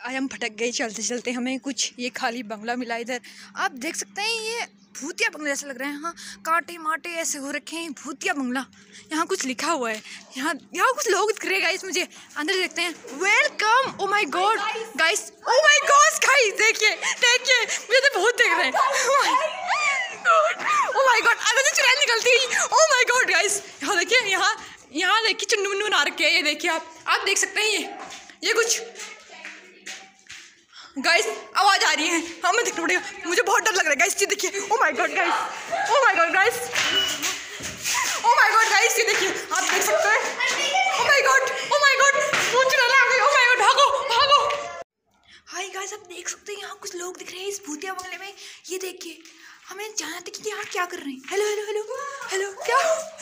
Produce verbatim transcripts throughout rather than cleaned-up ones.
आज हम भटक गए चलते चलते, हमें कुछ ये खाली बंगला मिला इधर। आप देख सकते हैं ये भूतिया बंगला जैसा लग रहा है। हाँ, कांटे माटे ऐसे हो रखे हैं, भूतिया बंगला। यहाँ कुछ लिखा हुआ है, यहाँ यहाँ कुछ लोग दिख रहे गाइस मुझे। अंदर देखते हैं। Welcome. Oh my God guys, oh my God guys, देखिए देखिए, मुझे तो बहुत देख रहे हैं। ओ माय गॉड, अंदर से चुड़ैल निकलती है। ओ माय गॉड गाइस, यहाँ देखिए, यहाँ यहाँ देखिए चुन्नू मुन्नू बना रखे हैं। ये देखिए, आप आप देख सकते हैं। ये ये कुछ गाइस आवाज आ रही है, हमें देखना पड़ेगा। मुझे बहुत डर लग रहा है गाइस। ये देखिए, oh my God guys, oh my God guys, oh my God guys, ये देखिए, आप देख सकते हैं। Oh my God, oh my God, मुझे डर लग रहा है। ओ माय गॉड, भागो भागो। हाय गाइस, आप देख सकते हैं यहाँ कुछ लोग दिख रहे हैं इस भूतिया बंगले में। ये देखिए, हमें जानना था कि यहाँ क्या कर रहे हैं। हेलो हेलो हेलो हेलो, क्या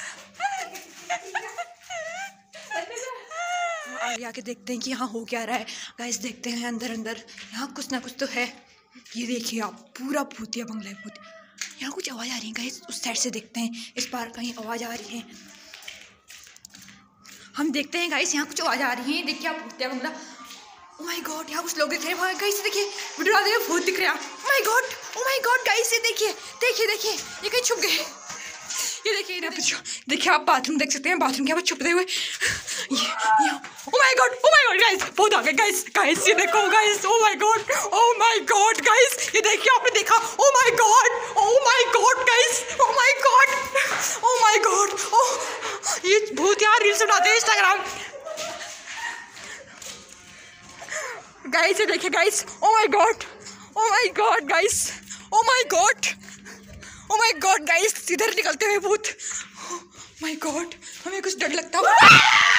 आगे आके देखते हैं कि यहाँ हो क्या रहा है। गाइस देखते हैं अंदर अंदर, यहाँ कुछ ना कुछ तो है। ये देखिए आप, पूरा भूतिया बंगला है। भूत यहाँ कुछ आवाज़ आ रही है गाइस, उस साइड से देखते हैं। इस पार कहीं आवाज़ आ रही है, हम देखते हैं गाइस। यहाँ कुछ आवाज़ आ रही है। देखिए आप, भूतिया बंगला। ओ माय गॉड, यहाँ कुछ लोग दिख रहे हैं गाइस। देखिए वीडियो आते हुए भूत दिख रहे हैं। Oh my God, oh my God guys, ये देखिए देखिए देखिए, ये कहीं छुप गए। ये देखिए ना, देखिए आप बाथरूम देख सकते हैं, बाथरूम के यहाँ छुपते हुए। ये oh my God, oh my God guys, बहुत आ गए गाइस। गाइस ये देखो guys, oh my God, oh my God guys, ये देखिए, आपने देखा। Oh my God, oh my God guys, oh my God, oh my God. ओ ये भूत यार रील्स बनाते हैं इंस्टाग्राम। गाइस ये देखिए guys, oh my God, oh my God guys, oh my God, oh my God guys, इधर निकलते हुए भूत। ओ माय गॉड, हमें कुछ डर लगता है।